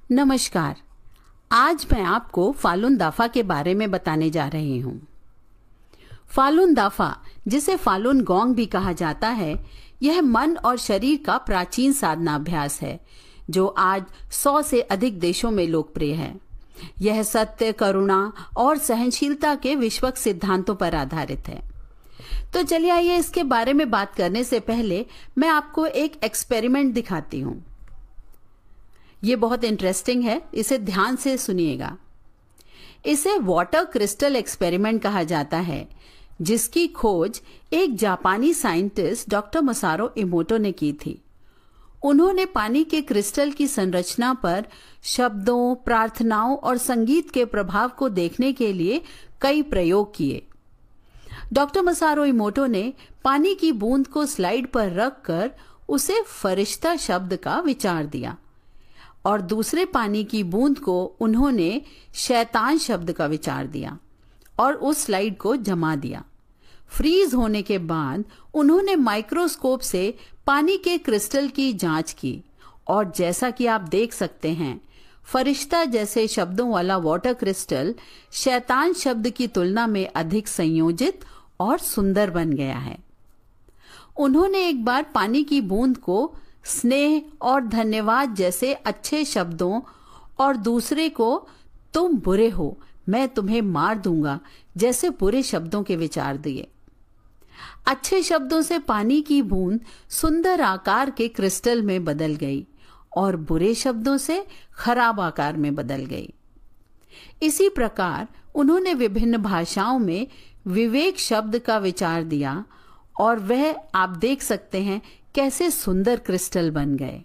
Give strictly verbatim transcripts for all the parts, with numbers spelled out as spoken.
नमस्कार। आज मैं आपको फालुन दाफा के बारे में बताने जा रही हूँ। फालुन दाफा, जिसे फालुन गोंग भी कहा जाता है, यह मन और शरीर का प्राचीन साधना अभ्यास है जो आज सौ से अधिक देशों में लोकप्रिय है। यह सत्य, करुणा और सहनशीलता के विश्वक सिद्धांतों पर आधारित है। तो चलिए आइए इसके बारे में बात करने से पहले मैं आपको एक एक्सपेरिमेंट दिखाती हूँ। ये बहुत इंटरेस्टिंग है, इसे ध्यान से सुनिएगा। इसे वाटर क्रिस्टल एक्सपेरिमेंट कहा जाता है, जिसकी खोज एक जापानी साइंटिस्ट डॉक्टर मसारो इमोटो ने की थी। उन्होंने पानी के क्रिस्टल की संरचना पर शब्दों, प्रार्थनाओं और संगीत के प्रभाव को देखने के लिए कई प्रयोग किए। डॉक्टर मसारो इमोटो ने पानी की बूंद को स्लाइड पर रखकर उसे फरिश्ता शब्द का विचार दिया और दूसरे पानी की बूंद को उन्होंने शैतान शब्द का विचार दिया और उस स्लाइड को जमा दिया। फ्रीज होने के बाद उन्होंने माइक्रोस्कोप से पानी के क्रिस्टल की जांच की और जैसा कि आप देख सकते हैं, फरिश्ता जैसे शब्दों वाला वाटर क्रिस्टल शैतान शब्द की तुलना में अधिक संयोजित और सुंदर बन गया है। उन्होंने एक बार पानी की बूंद को स्नेह और धन्यवाद जैसे अच्छे शब्दों और दूसरे को तुम बुरे हो, मैं तुम्हें मार दूंगा जैसे बुरे शब्दों के विचार दिए। अच्छे शब्दों से पानी की बूंद सुंदर आकार के क्रिस्टल में बदल गई और बुरे शब्दों से खराब आकार में बदल गई। इसी प्रकार उन्होंने विभिन्न भाषाओं में विवेक शब्द का विचार दिया और वह आप देख सकते हैं कैसे सुंदर क्रिस्टल बन गए।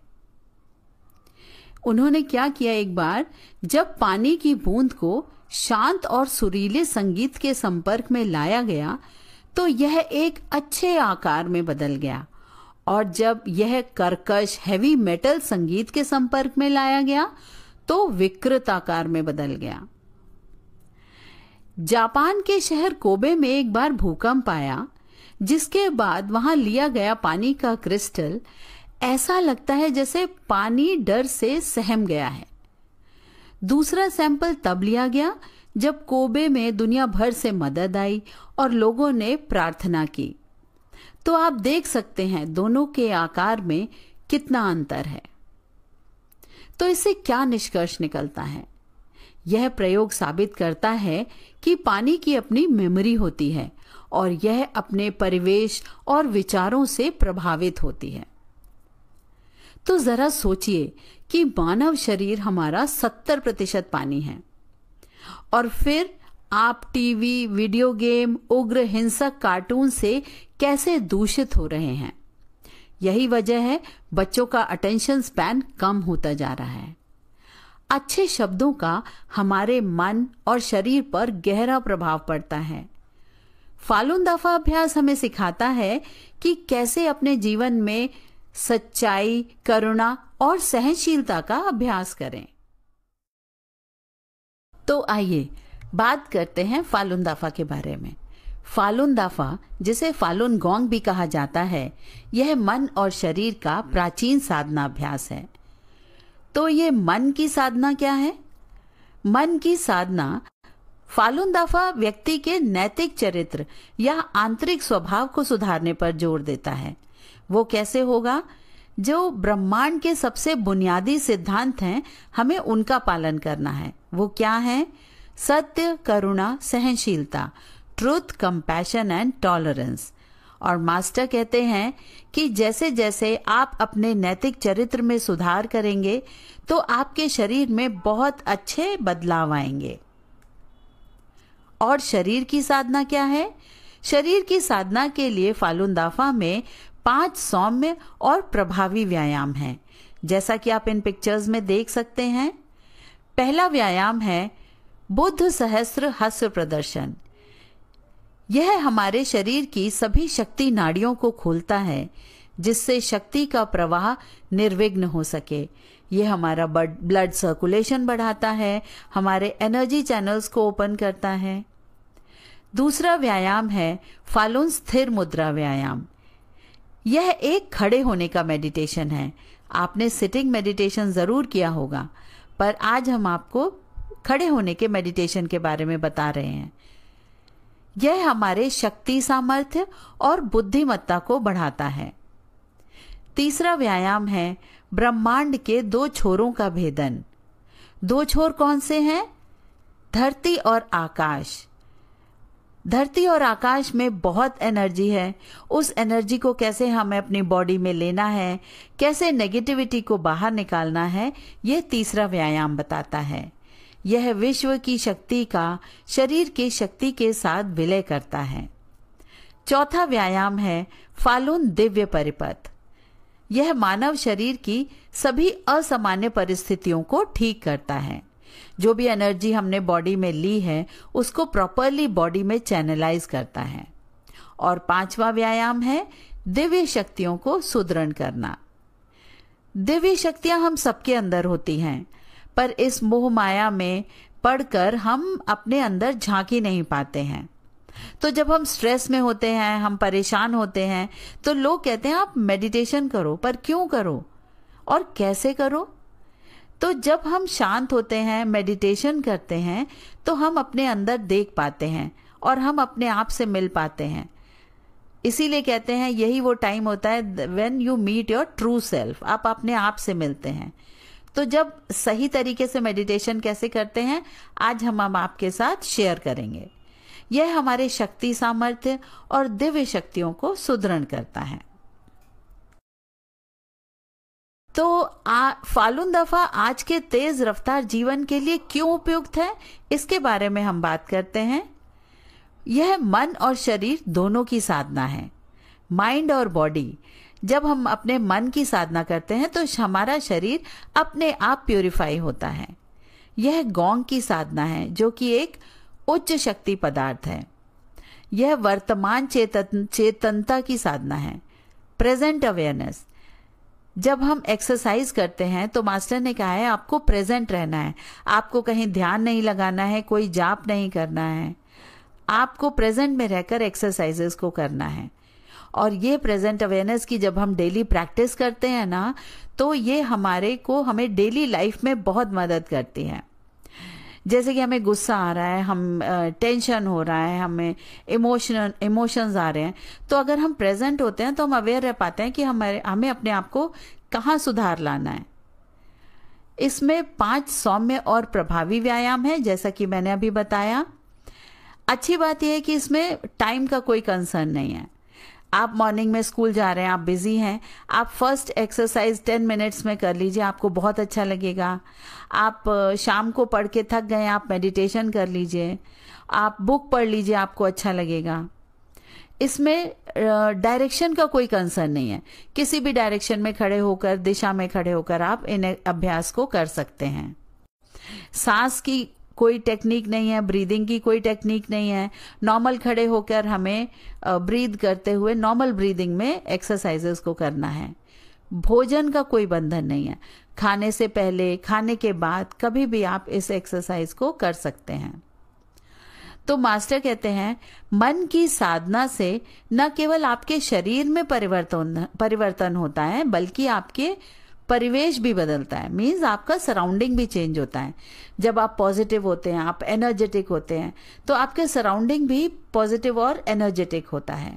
उन्होंने क्या किया, एक बार जब पानी की बूंद को शांत और सुरीले संगीत के संपर्क में लाया गया तो यह एक अच्छे आकार में बदल गया और जब यह कर्कश हैवी मेटल संगीत के संपर्क में लाया गया तो विकृत आकार में बदल गया। जापान के शहर कोबे में एक बार भूकंप आया, जिसके बाद वहां लिया गया पानी का क्रिस्टल ऐसा लगता है जैसे पानी डर से सहम गया है। दूसरा सैंपल तब लिया गया जब कोबे में दुनिया भर से मदद आई और लोगों ने प्रार्थना की। तो आप देख सकते हैं दोनों के आकार में कितना अंतर है। तो इससे क्या निष्कर्ष निकलता है? यह प्रयोग साबित करता है कि पानी की अपनी मेमोरी होती है और यह अपने परिवेश और विचारों से प्रभावित होती है। तो जरा सोचिए कि मानव शरीर हमारा सत्तर प्रतिशत पानी है और फिर आप टीवी, वीडियो गेम, उग्र हिंसक कार्टून से कैसे दूषित हो रहे हैं। यही वजह है बच्चों का अटेंशन स्पैन कम होता जा रहा है। अच्छे शब्दों का हमारे मन और शरीर पर गहरा प्रभाव पड़ता है। फालुन दाफा अभ्यास हमें सिखाता है कि कैसे अपने जीवन में सच्चाई, करुणा और सहनशीलता का अभ्यास करें। तो आइए बात करते हैं फालुन दाफा के बारे में। फालुन दाफा, जिसे फालुन गोंग भी कहा जाता है, यह मन और शरीर का प्राचीन साधना अभ्यास है। तो ये मन की साधना क्या है? मन की साधना फालुन दाफा व्यक्ति के नैतिक चरित्र या आंतरिक स्वभाव को सुधारने पर जोर देता है। वो कैसे होगा? जो ब्रह्मांड के सबसे बुनियादी सिद्धांत हैं, हमें उनका पालन करना है। वो क्या है? सत्य, करुणा, सहनशीलता, ट्रुथ, कंपैशन एंड टॉलरेंस। और मास्टर कहते हैं कि जैसे जैसे आप अपने नैतिक चरित्र में सुधार करेंगे तो आपके शरीर में बहुत अच्छे बदलाव आएंगे। और शरीर की साधना क्या है? शरीर की साधना के लिए फालुन दाफा में पांच सौम्य और प्रभावी व्यायाम हैं, जैसा कि आप इन पिक्चर्स में देख सकते हैं। पहला व्यायाम है बुद्ध सहस्त्र हस्त प्रदर्शन। यह हमारे शरीर की सभी शक्ति नाड़ियों को खोलता है, जिससे शक्ति का प्रवाह निर्विघ्न हो सके। यह हमारा ब्लड सर्कुलेशन बढ़ाता है, हमारे एनर्जी चैनल्स को ओपन करता है। दूसरा व्यायाम है फालुन स्थिर मुद्रा व्यायाम। यह एक खड़े होने का मेडिटेशन है। आपने सिटिंग मेडिटेशन जरूर किया होगा, पर आज हम आपको खड़े होने के मेडिटेशन के बारे में बता रहे हैं। यह हमारे शक्ति, सामर्थ्य और बुद्धिमत्ता को बढ़ाता है। तीसरा व्यायाम है ब्रह्मांड के दो छोरों का भेदन। दो छोर कौन से हैं? धरती और आकाश। धरती और आकाश में बहुत एनर्जी है। उस एनर्जी को कैसे हमें अपनी बॉडी में लेना है, कैसे नेगेटिविटी को बाहर निकालना है, यह तीसरा व्यायाम बताता है। यह विश्व की शक्ति का शरीर की शक्ति के साथ विलय करता है। चौथा व्यायाम है फालून दिव्य परिपथ। यह मानव शरीर की सभी असामान्य परिस्थितियों को ठीक करता है। जो भी एनर्जी हमने बॉडी में ली है उसको प्रॉपरली बॉडी में चैनलाइज करता है। और पांचवा व्यायाम है दिव्य शक्तियों को सुदृढ़ करना। दिव्य शक्तियां हम सबके अंदर होती हैं, पर इस मोह माया में पड़कर हम अपने अंदर झांकी नहीं पाते हैं। तो जब हम स्ट्रेस में होते हैं, हम परेशान होते हैं, तो लोग कहते हैं आप मेडिटेशन करो, पर क्यों करो और कैसे करो? तो जब हम शांत होते हैं, मेडिटेशन करते हैं, तो हम अपने अंदर देख पाते हैं और हम अपने आप से मिल पाते हैं। इसीलिए कहते हैं यही वो टाइम होता है when you meet your true self. आप अपने आप से मिलते हैं। तो जब सही तरीके से मेडिटेशन कैसे करते हैं, आज हम हम आपके साथ शेयर करेंगे। यह हमारे शक्ति, सामर्थ्य और दिव्य शक्तियों को सुदृढ़ करता है। तो आ, फालून दफा आज के तेज रफ्तार जीवन के लिए क्यों उपयुक्त है, इसके बारे में हम बात करते हैं। यह मन और शरीर दोनों की साधना है। माइंड और बॉडी। जब हम अपने मन की साधना करते हैं तो हमारा शरीर अपने आप प्यूरिफाई होता है। यह गौंग की साधना है, जो कि एक उच्च शक्ति पदार्थ है। यह वर्तमान चेतन चेतनता की साधना है, प्रेजेंट अवेयरनेस। जब हम एक्सरसाइज करते हैं तो मास्टर ने कहा है आपको प्रेजेंट रहना है, आपको कहीं ध्यान नहीं लगाना है, कोई जाप नहीं करना है, आपको प्रेजेंट में रहकर एक्सरसाइजेस को करना है। और ये प्रेजेंट अवेयरनेस की जब हम डेली प्रैक्टिस करते हैं ना, तो ये हमारे को हमें डेली लाइफ में बहुत मदद करती है। जैसे कि हमें गुस्सा आ रहा है, हम टेंशन हो रहा है, हमें इमोशनल इमोशंस आ रहे हैं, तो अगर हम प्रेजेंट होते हैं तो हम अवेयर रह पाते हैं कि हमारे हमें अपने आप को कहाँ सुधार लाना है। इसमें पांच सौम्य और प्रभावी व्यायाम है, जैसा कि मैंने अभी बताया। अच्छी बात यह है कि इसमें टाइम का कोई कंसर्न नहीं है। आप मॉर्निंग में स्कूल जा रहे हैं, आप बिजी हैं, आप फर्स्ट एक्सरसाइज टेन मिनट्स में कर लीजिए, आपको बहुत अच्छा लगेगा। आप शाम को पढ़ के थक गए, आप मेडिटेशन कर लीजिए, आप बुक पढ़ लीजिए, आपको अच्छा लगेगा। इसमें डायरेक्शन का कोई कंसर्न नहीं है। किसी भी डायरेक्शन में खड़े होकर, दिशा में खड़े होकर आप इन अभ्यास को कर सकते हैं। सांस की कोई टेक्निक नहीं है, ब्रीदिंग की कोई टेक्निक नहीं है। नॉर्मल खड़े होकर हमें ब्रीद करते हुए नॉर्मल ब्रीदिंग में एक्सरसाइजेस को करना है। भोजन का कोई बंधन नहीं है। खाने से पहले, खाने के बाद कभी भी आप इस एक्सरसाइज को कर सकते हैं। तो मास्टर कहते हैं मन की साधना से न केवल आपके शरीर में परिवर्तन परिवर्तन होता है, बल्कि आपके परिवेश भी बदलता है। मीन्स आपका सराउंडिंग भी चेंज होता है। जब आप पॉजिटिव होते हैं, आप एनर्जेटिक होते हैं, तो आपके सराउंडिंग भी पॉजिटिव और एनर्जेटिक होता है।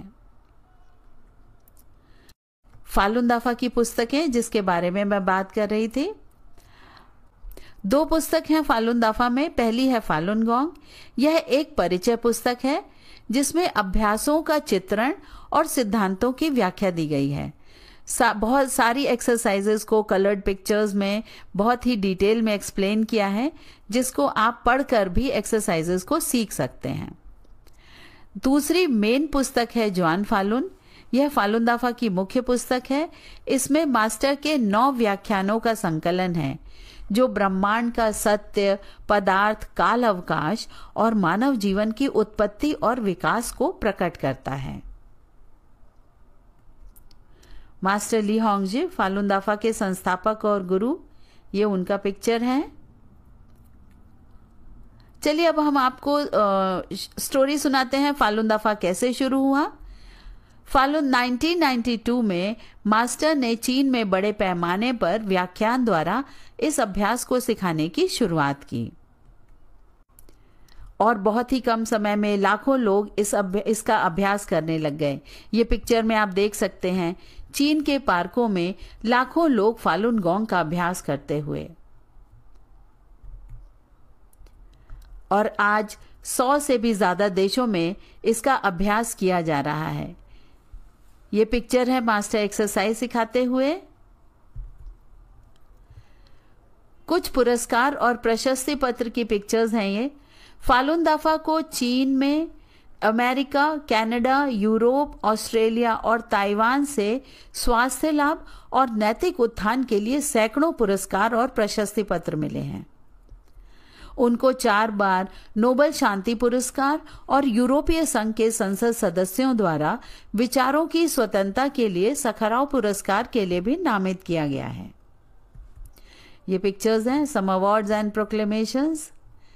फालून दाफा की पुस्तकें जिसके बारे में मैं बात कर रही थी, दो पुस्तक हैं फालून दाफा में। पहली है फालून गॉन्ग। यह एक परिचय पुस्तक है जिसमें अभ्यासों का चित्रण और सिद्धांतों की व्याख्या दी गई है। सा, बहुत सारी एक्सरसाइजेस को कलर्ड पिक्चर्स में बहुत ही डिटेल में एक्सप्लेन किया है, जिसको आप पढ़कर भी एक्सरसाइजेस को सीख सकते हैं। दूसरी मेन पुस्तक है ज्वान फालून। यह फालून दाफा की मुख्य पुस्तक है। इसमें मास्टर के नौ व्याख्यानों का संकलन है, जो ब्रह्मांड का सत्य, पदार्थ, काल अवकाश और मानव जीवन की उत्पत्ति और विकास को प्रकट करता है। मास्टर ली होंगजी फालून दाफा के संस्थापक और गुरु, ये उनका पिक्चर है। चलिए अब हम आपको आ, स्टोरी सुनाते हैं फालून दाफा कैसे शुरू हुआ। फालुन नाइनटीन नाइंटी टू में मास्टर ने चीन में बड़े पैमाने पर व्याख्यान द्वारा इस अभ्यास को सिखाने की शुरुआत की और बहुत ही कम समय में लाखों लोग इस अभ्य, इसका अभ्यास करने लग गए। ये पिक्चर में आप देख सकते हैं चीन के पार्कों में लाखों लोग फालुन गॉन्ग का अभ्यास करते हुए। और आज सौ से भी ज्यादा देशों में इसका अभ्यास किया जा रहा है। ये पिक्चर है मास्टर एक्सरसाइज सिखाते हुए। कुछ पुरस्कार और प्रशस्ति पत्र की पिक्चर्स हैं ये। फालुन दाफा को चीन में, अमेरिका, कनाडा, यूरोप, ऑस्ट्रेलिया और ताइवान से स्वास्थ्य लाभ और नैतिक उत्थान के लिए सैकड़ों पुरस्कार और प्रशस्ति पत्र मिले हैं। उनको चार बार नोबेल शांति पुरस्कार और यूरोपीय संघ के संसद सदस्यों द्वारा विचारों की स्वतंत्रता के लिए सखारोव पुरस्कार के लिए भी नामित किया गया है। ये पिक्चर्स हैं सम अवार्ड्स एंड प्रोक्लेमेशंस।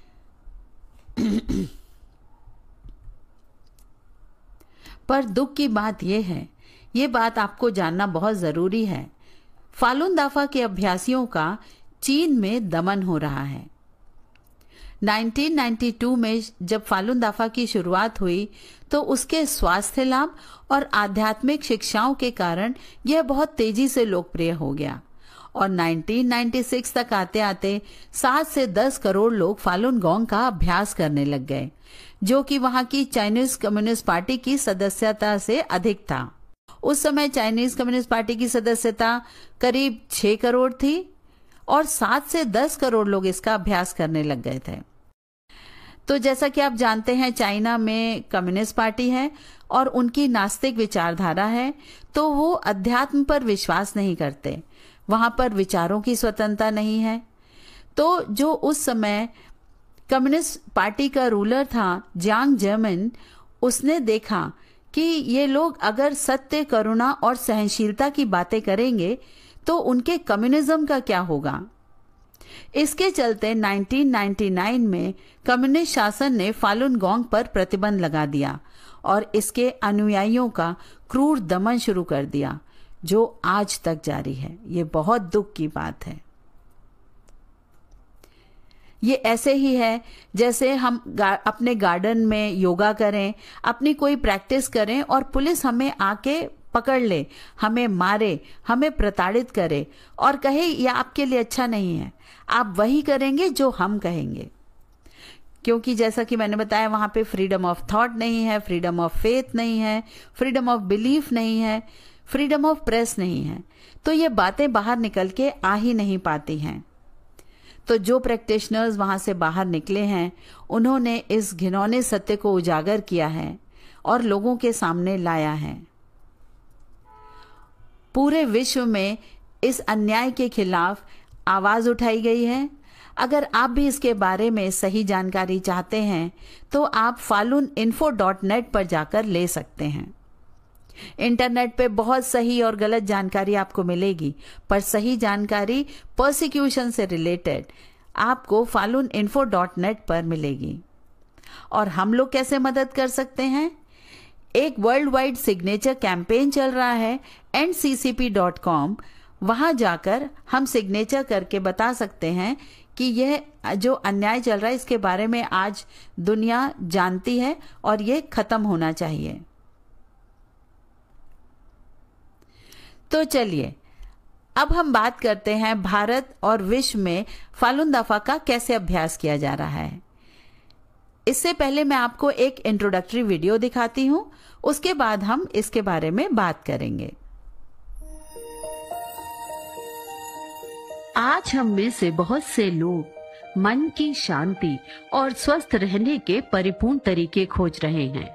पर दुख की बात यह है, ये बात आपको जानना बहुत जरूरी है, फालुन दाफा के अभ्यासियों का चीन में दमन हो रहा है। नाइनटीन नाइंटी टू में जब फालुन दाफा की शुरुआत हुई तो उसके स्वास्थ्य लाभ और आध्यात्मिक शिक्षाओं के कारण यह बहुत तेजी से लोकप्रिय हो गया और नाइनटीन नाइंटी सिक्स तक आते आते सात से दस करोड़ लोग फालुन गॉन्ग का अभ्यास करने लग गए, जो कि वहां की चाइनीज कम्युनिस्ट पार्टी की सदस्यता से अधिक था। उस समय चाइनीज कम्युनिस्ट पार्टी की सदस्यता करीब छह करोड़ थी और सात से दस करोड़ लोग इसका अभ्यास करने लग गए थे। तो जैसा कि आप जानते हैं चाइना में कम्युनिस्ट पार्टी है और उनकी नास्तिक विचारधारा है, तो वो अध्यात्म पर विश्वास नहीं करते, वहां पर विचारों की स्वतंत्रता नहीं है। तो जो उस समय कम्युनिस्ट पार्टी का रूलर था जियांग जेमिन, उसने देखा कि ये लोग अगर सत्य, करुणा और सहनशीलता की बातें करेंगे तो उनके कम्युनिज्म का क्या होगा। इसके चलते नाइनटीन नाइंटी नाइन में कम्युनिस्ट शासन ने फालुन गॉन्ग पर प्रतिबंध लगा दिया और इसके अनुयायियों का क्रूर दमन शुरू कर दिया, जो आज तक जारी है। ये बहुत दुख की बात है। ये ऐसे ही है जैसे हम गा, अपने गार्डन में योगा करें, अपनी कोई प्रैक्टिस करें और पुलिस हमें आके पकड़ ले, हमें मारे, हमें प्रताड़ित करे और कहे यह आपके लिए अच्छा नहीं है। आप वही करेंगे जो हम कहेंगे, क्योंकि जैसा कि मैंने बताया वहां पे फ्रीडम ऑफ थॉट नहीं है, फ्रीडम ऑफ फेथ नहीं है, फ्रीडम ऑफ बिलीफ नहीं है, फ्रीडम ऑफ प्रेस नहीं है। तो ये बातें बाहर निकल के आ ही नहीं पाती हैं। तो जो प्रैक्टिशनर्स वहां से बाहर निकले हैं, उन्होंने इस घिनौने सत्य को उजागर किया है और लोगों के सामने लाया है। पूरे विश्व में इस अन्याय के खिलाफ आवाज उठाई गई है। अगर आप भी इसके बारे में सही जानकारी चाहते हैं तो आप फालुन इन्फो डॉट नेट पर जाकर ले सकते हैं। इंटरनेट पे बहुत सही और गलत जानकारी आपको मिलेगी, पर सही जानकारी पर्सिक्यूशन से रिलेटेड आपको फालुन इन्फो डॉट नेट पर मिलेगी। और हम लोग कैसे मदद कर सकते हैं? एक वर्ल्ड वाइड सिग्नेचर कैंपेन चल रहा है N C C P dot com. वहां जाकर हम सिग्नेचर करके बता सकते हैं कि यह जो अन्याय चल रहा है इसके बारे में आज दुनिया जानती है और ये खत्म होना चाहिए। तो चलिए अब हम बात करते हैं भारत और विश्व में फालुन दाफा का कैसे अभ्यास किया जा रहा है। इससे पहले मैं आपको एक इंट्रोडक्टरी वीडियो दिखाती हूं, उसके बाद हम इसके बारे में बात करेंगे। आज हम में से बहुत से लोग मन की शांति और स्वस्थ रहने के परिपूर्ण तरीके खोज रहे हैं।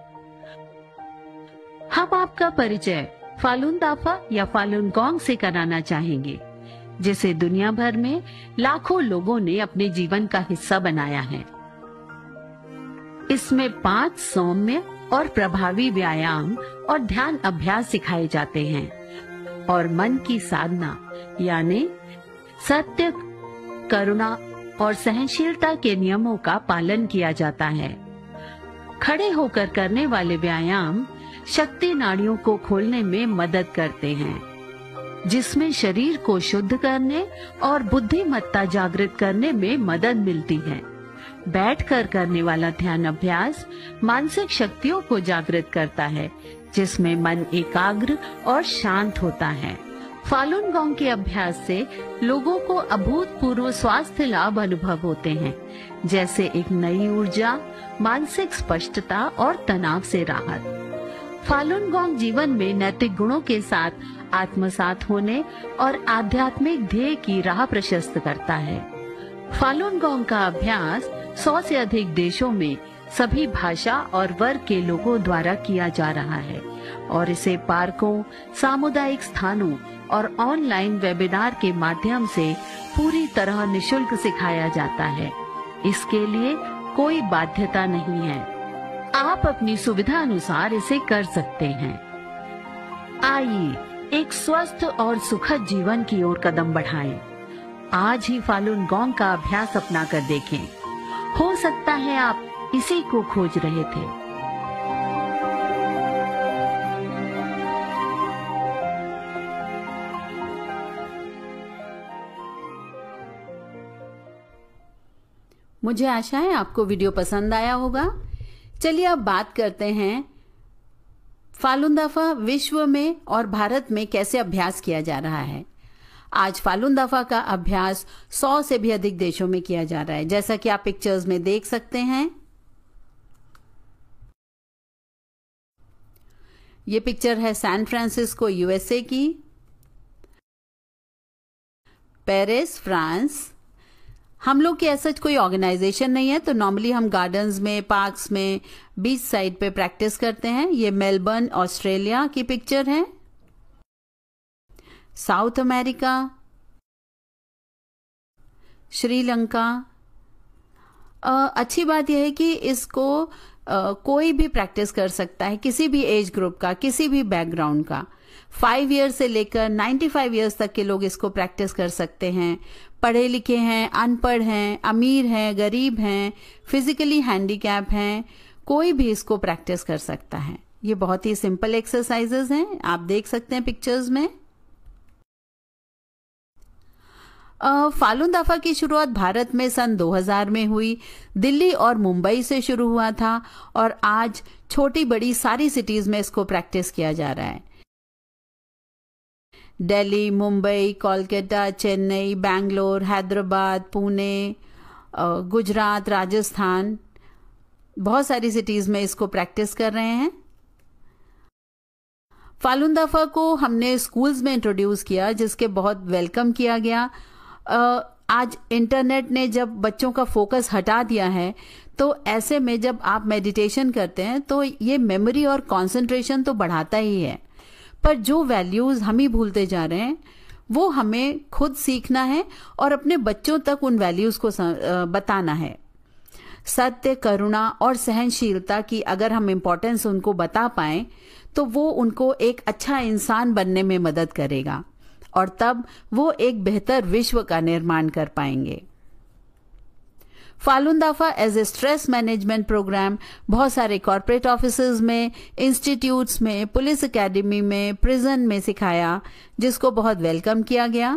हम आपका परिचय फालुन दाफा या फालुन गॉन्ग से कराना चाहेंगे, जिसे दुनिया भर में लाखों लोगों ने अपने जीवन का हिस्सा बनाया है। इसमें पांच सौम्य और प्रभावी व्यायाम और ध्यान अभ्यास सिखाए जाते हैं और मन की साधना यानी सत्य, करुणा और सहनशीलता के नियमों का पालन किया जाता है। खड़े होकर करने वाले व्यायाम शक्ति नाड़ियों को खोलने में मदद करते हैं, जिसमें शरीर को शुद्ध करने और बुद्धिमत्ता जागृत करने में मदद मिलती है। बैठकर करने वाला ध्यान अभ्यास मानसिक शक्तियों को जागृत करता है, जिसमें मन एकाग्र और शांत होता है। फालुन गॉन्ग के अभ्यास से लोगों को अभूतपूर्व स्वास्थ्य लाभ अनुभव होते हैं, जैसे एक नई ऊर्जा, मानसिक स्पष्टता और तनाव से राहत। फालुन गॉन्ग जीवन में नैतिक गुणों के साथ आत्मसात होने और आध्यात्मिक ध्येय की राह प्रशस्त करता है। फालुन गॉन्ग का अभ्यास सौ से अधिक देशों में सभी भाषा और वर्ग के लोगों द्वारा किया जा रहा है और इसे पार्कों, सामुदायिक स्थानों और ऑनलाइन वेबिनार के माध्यम से पूरी तरह निशुल्क सिखाया जाता है। इसके लिए कोई बाध्यता नहीं है। आप अपनी सुविधा अनुसार इसे कर सकते हैं। आइए एक स्वस्थ और सुखद जीवन की ओर कदम बढ़ाएं। आज ही फालुन गॉन्ग का अभ्यास अपना कर देखें। हो सकता है आप इसी को खोज रहे थे। मुझे आशा है आपको वीडियो पसंद आया होगा। चलिए अब बात करते हैं फालुन दाफा विश्व में और भारत में कैसे अभ्यास किया जा रहा है। आज फालुन दाफा का अभ्यास सौ से भी अधिक देशों में किया जा रहा है, जैसा कि आप पिक्चर्स में देख सकते हैं। ये पिक्चर है सैन फ्रांसिस्को यूएसए की, पेरिस फ्रांस। हम लोग की ऐसा कोई ऑर्गेनाइजेशन नहीं है, तो नॉर्मली हम गार्डन्स में, पार्क्स में, बीच साइड पे प्रैक्टिस करते हैं। ये मेलबर्न ऑस्ट्रेलिया की पिक्चर है। South America, Sri Lanka. अच्छी बात यह है कि इसको Uh, कोई भी प्रैक्टिस कर सकता है, किसी भी एज ग्रुप का, किसी भी बैकग्राउंड का। फाइव ईयर्स से लेकर नाइन्टी फाइव ईयर्स तक के लोग इसको प्रैक्टिस कर सकते हैं। पढ़े लिखे हैं, अनपढ़ हैं, अमीर हैं, गरीब हैं, फिजिकली हैंडीकैप हैं, कोई भी इसको प्रैक्टिस कर सकता है। ये बहुत ही सिंपल एक्सरसाइजेस हैं, आप देख सकते हैं पिक्चर्स में। फालुन दाफा की शुरुआत भारत में सन दो हज़ार में हुई। दिल्ली और मुंबई से शुरू हुआ था और आज छोटी बड़ी सारी सिटीज में इसको प्रैक्टिस किया जा रहा है। दिल्ली, मुंबई, कोलकाता, चेन्नई, बैंगलोर, हैदराबाद, पुणे, गुजरात, राजस्थान, बहुत सारी सिटीज में इसको प्रैक्टिस कर रहे हैं। फालुन दाफा को हमने स्कूल्स में इंट्रोड्यूस किया, जिसके बहुत वेलकम किया गया। Uh, आज इंटरनेट ने जब बच्चों का फोकस हटा दिया है, तो ऐसे में जब आप मेडिटेशन करते हैं तो ये मेमोरी और कंसंट्रेशन तो बढ़ाता ही है, पर जो वैल्यूज हम ही भूलते जा रहे हैं वो हमें खुद सीखना है और अपने बच्चों तक उन वैल्यूज को बताना है। सत्य, करुणा और सहनशीलता की अगर हम इम्पोर्टेंस उनको बता पाएं तो वो उनको एक अच्छा इंसान बनने में मदद करेगा और तब वो एक बेहतर विश्व का निर्माण कर पाएंगे। Falun Dafa as a stress management program बहुत सारे कॉर्पोरेट ऑफिसेज में, इंस्टीट्यूट्स में, पुलिस एकेडमी में, प्रिजन में सिखाया, जिसको बहुत वेलकम किया गया।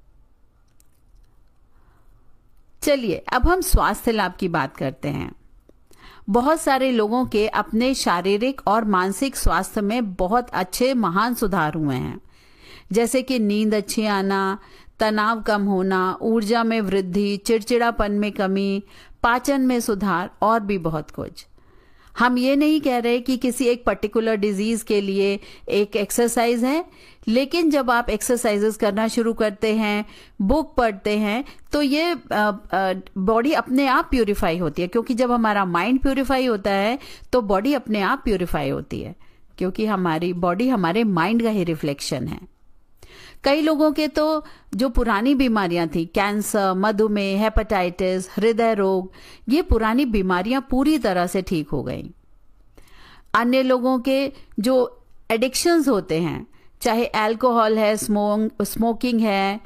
चलिए अब हम स्वास्थ्य लाभ की बात करते हैं। बहुत सारे लोगों के अपने शारीरिक और मानसिक स्वास्थ्य में बहुत अच्छे महान सुधार हुए हैं, जैसे कि नींद अच्छी आना, तनाव कम होना, ऊर्जा में वृद्धि, चिड़चिड़ापन में कमी, पाचन में सुधार और भी बहुत कुछ। हम ये नहीं कह रहे कि किसी एक पर्टिकुलर डिजीज के लिए एक एक्सरसाइज है, लेकिन जब आप एक्सरसाइजेस करना शुरू करते हैं, बुक पढ़ते हैं, तो ये बॉडी अपने आप प्यूरिफाई होती है, क्योंकि जब हमारा माइंड प्यूरिफाई होता है तो बॉडी अपने आप प्यूरिफाई होती है, क्योंकि हमारी बॉडी हमारे माइंड का ही रिफ्लेक्शन है। कई लोगों के तो जो पुरानी बीमारियां थी, कैंसर, मधुमेह, हेपेटाइटिस, हृदय रोग, ये पुरानी बीमारियां पूरी तरह से ठीक हो गई। अन्य लोगों के जो एडिक्शंस होते हैं, चाहे अल्कोहल है, स्मोक स्मोकिंग है,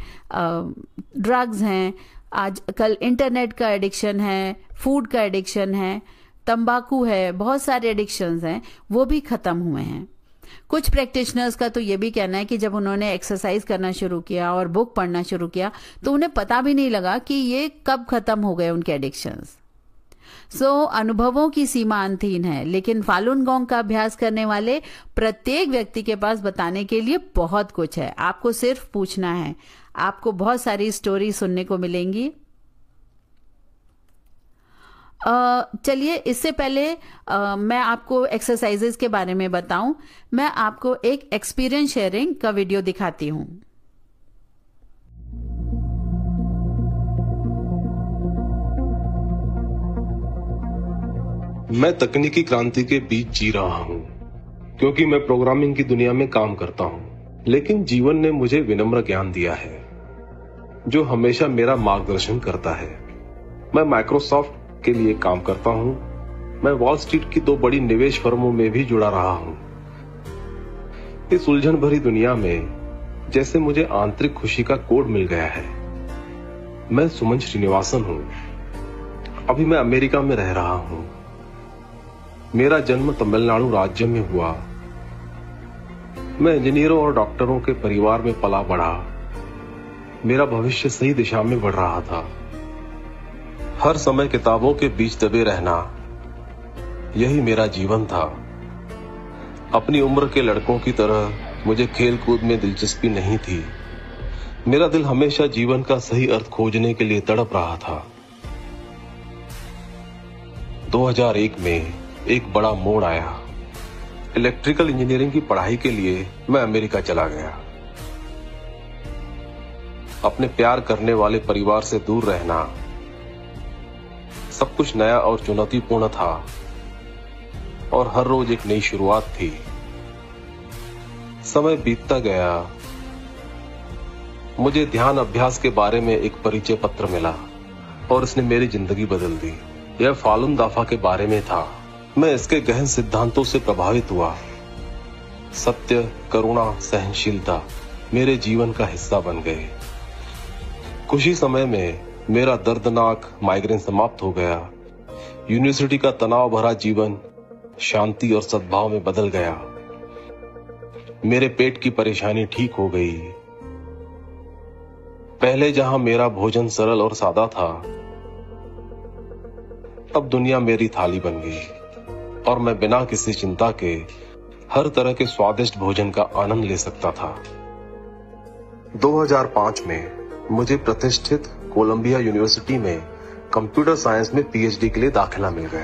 ड्रग्स हैं, आजकल इंटरनेट का एडिक्शन है, फूड का एडिक्शन है, तंबाकू है, बहुत सारे एडिक्शंस हैं, वो भी खत्म हुए हैं। कुछ प्रैक्टिशनर्स का तो ये भी कहना है कि जब उन्होंने एक्सरसाइज करना शुरू किया और बुक पढ़ना शुरू किया तो उन्हें पता भी नहीं लगा कि ये कब खत्म हो गए उनके एडिक्शंस। सो so, अनुभवों की सीमा अंतहीन है, लेकिन फालुन गॉन्ग का अभ्यास करने वाले प्रत्येक व्यक्ति के पास बताने के लिए बहुत कुछ है। आपको सिर्फ पूछना है। आपको बहुत सारी स्टोरी सुनने को मिलेंगी। Uh, चलिए, इससे पहले uh, मैं आपको एक्सरसाइजेस के बारे में बताऊं। मैं आपको एक एक्सपीरियंस शेयरिंग का वीडियो दिखाती हूं। मैं तकनीकी क्रांति के बीच जी रहा हूं, क्योंकि मैं प्रोग्रामिंग की दुनिया में काम करता हूं। लेकिन जीवन ने मुझे विनम्र ज्ञान दिया है, जो हमेशा मेरा मार्गदर्शन करता है। मैं माइक्रोसॉफ्ट के लिए काम करता हूं। मैं वॉल स्ट्रीट की दो बड़ी निवेश फर्मों में भी जुड़ा रहा हूं। इस उलझन भरी दुनिया में जैसे मुझे आंतरिक खुशी का कोड मिल गया है। मैं सुमन श्रीनिवासन हूं। अभी मैं अमेरिका में रह रहा हूं। मेरा जन्म तमिलनाडु राज्य में हुआ। मैं इंजीनियरों और डॉक्टरों के परिवार में पला बढ़ा। मेरा भविष्य सही दिशा में बढ़ रहा था। हर समय किताबों के बीच दबे रहना, यही मेरा जीवन था। अपनी उम्र के लड़कों की तरह मुझे खेल कूद में दिलचस्पी नहीं थी। मेरा दिल हमेशा जीवन का सही अर्थ खोजने के लिए तड़प रहा था। दो हज़ार एक में एक बड़ा मोड़ आया। इलेक्ट्रिकल इंजीनियरिंग की पढ़ाई के लिए मैं अमेरिका चला गया। अपने प्यार करने वाले परिवार से दूर रहना, सब कुछ नया और चुनौतीपूर्ण था, और हर रोज एक नई शुरुआत थी। समय बीतता गया। मुझे ध्यान अभ्यास के बारे में एक परिचय पत्र मिला और इसने मेरी जिंदगी बदल दी। यह फालुन दाफा के बारे में था। मैं इसके गहन सिद्धांतों से प्रभावित हुआ। सत्य, करुणा, सहनशीलता मेरे जीवन का हिस्सा बन गए। कुछ ही समय में मेरा दर्दनाक माइग्रेन समाप्त हो गया। यूनिवर्सिटी का तनाव भरा जीवन शांति और सद्भाव में बदल गया। मेरे पेट की परेशानी ठीक हो गई। पहले जहां मेरा भोजन सरल और सादा था, अब दुनिया मेरी थाली बन गई और मैं बिना किसी चिंता के हर तरह के स्वादिष्ट भोजन का आनंद ले सकता था। दो हज़ार पाँच में मुझे प्रतिष्ठित कोलंबिया यूनिवर्सिटी में कंप्यूटर साइंस में पीएचडी के लिए दाखिला मिल गया।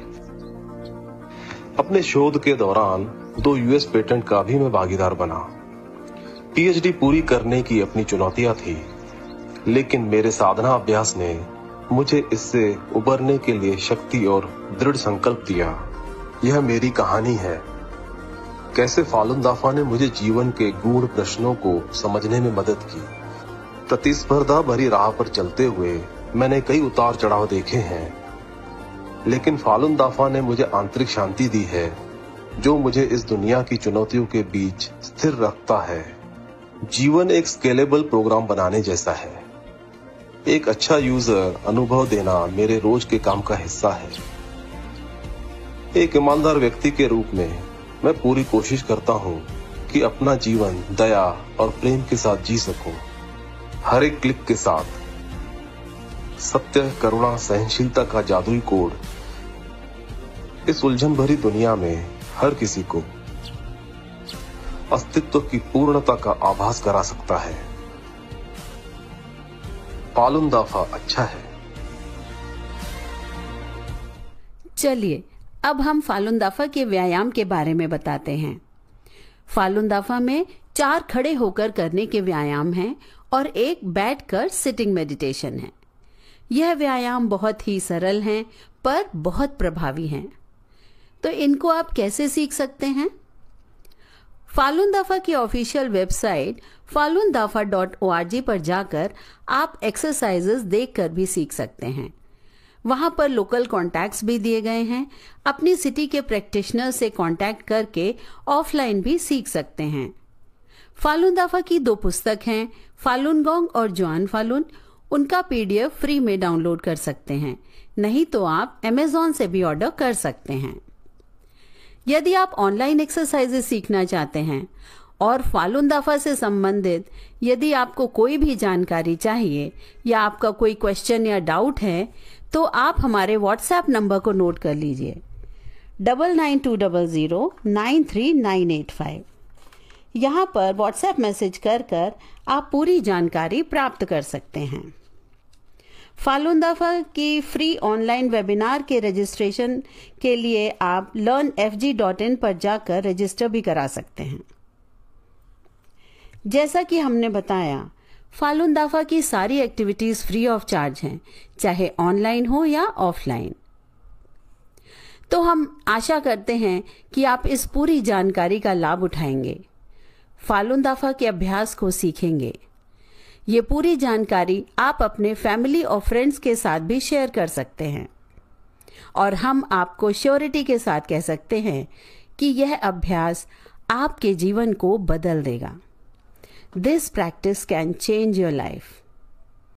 अपने शोध के दौरान दो यूएस पेटेंट का भी मैं भागीदार बना। पीएचडी पूरी करने की अपनी चुनौतियां थी, लेकिन मेरे साधना अभ्यास ने मुझे इससे उबरने के लिए शक्ति और दृढ़ संकल्प दिया। यह मेरी कहानी है, कैसे फालुन दाफा ने मुझे जीवन के गूढ़ प्रश्नों को समझने में मदद की। प्रतिस्पर्धा भरी राह पर चलते हुए मैंने कई उतार चढ़ाव देखे हैं, लेकिन फालुन दाफा ने मुझे आंतरिक शांति दी है, जो मुझे इस दुनिया की चुनौतियों के बीच स्थिर रखता है। जीवन एक स्केलेबल प्रोग्राम बनाने जैसा है। एक अच्छा यूजर अनुभव देना मेरे रोज के काम का हिस्सा है। एक ईमानदार व्यक्ति के रूप में मैं पूरी कोशिश करता हूँ कि अपना जीवन दया और प्रेम के साथ जी सकूं। हर एक क्लिक के साथ सत्य, करुणा, सहनशीलता का जादुई कोड इस उलझन भरी दुनिया में हर किसी को अस्तित्व की पूर्णता का आभास करा सकता है। फालुन दाफा अच्छा है। चलिए, अब हम फालुन दाफा के व्यायाम के बारे में बताते हैं। फालुन दाफा में चार खड़े होकर करने के व्यायाम हैं और एक बैठकर सिटिंग मेडिटेशन है। यह व्यायाम बहुत ही सरल हैं, पर बहुत प्रभावी हैं। तो इनको आप कैसे सीख सकते हैं? फालुन दाफा की official website Falun Dafa dot O R G पर जाकर आप एक्सरसाइजेस देखकर भी सीख सकते हैं। वहां पर लोकल कॉन्टैक्ट्स भी दिए गए हैं। अपनी सिटी के प्रैक्टिशनर से कॉन्टैक्ट करके ऑफलाइन भी सीख सकते हैं। फालुन दाफा की दो पुस्तक हैं, फालुन गॉन्ग और जुआन फालुन। उनका पीडीएफ फ्री में डाउनलोड कर सकते हैं, नहीं तो आप अमेज़न से भी ऑर्डर कर सकते हैं। यदि आप ऑनलाइन एक्सरसाइजेस सीखना चाहते हैं और फालून दाफा से संबंधित यदि आपको कोई भी जानकारी चाहिए या आपका कोई क्वेश्चन या डाउट है तो आप हमारे व्हाट्सएप नंबर को नोट कर लीजिए double nine two double zero nine three nine eight five. यहाँ पर व्हाट्सएप मैसेज कर कर आप पूरी जानकारी प्राप्त कर सकते हैं। फालून दाफा की फ्री ऑनलाइन वेबिनार के रजिस्ट्रेशन के लिए आप learn F G dot in पर जाकर रजिस्टर भी करा सकते हैं। जैसा कि हमने बताया, फालून दाफा की सारी एक्टिविटीज फ्री ऑफ चार्ज हैं, चाहे ऑनलाइन हो या ऑफलाइन। तो हम आशा करते हैं कि आप इस पूरी जानकारी का लाभ उठाएंगे, फालून दाफा के अभ्यास को सीखेंगे। ये पूरी जानकारी आप अपने फैमिली और फ्रेंड्स के साथ भी शेयर कर सकते हैं और हम आपको श्योरिटी के साथ कह सकते हैं कि यह अभ्यास आपके जीवन को बदल देगा। This practice can change your life.